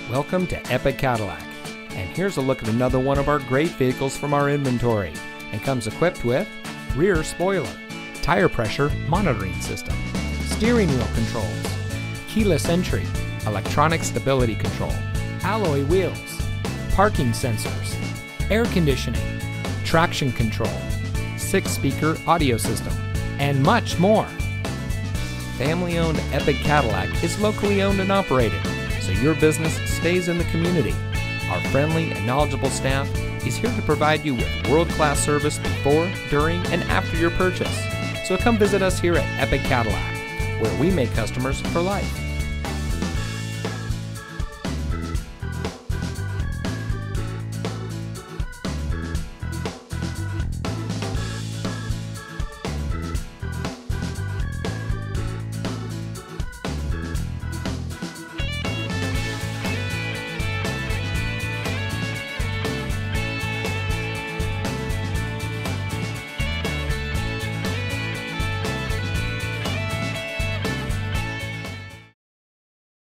Welcome to Epic Cadillac, and here's a look at another one of our great vehicles from our inventory, and comes equipped with rear spoiler, tire pressure monitoring system, steering wheel controls, keyless entry, electronic stability control, alloy wheels, parking sensors, air conditioning, traction control, 6-speaker audio system, and much more. Family-owned Epic Cadillac is locally owned and operated, so your business stays in the community. Our friendly and knowledgeable staff is here to provide you with world-class service before, during, and after your purchase. So come visit us here at Epic Cadillac, where we make customers for life.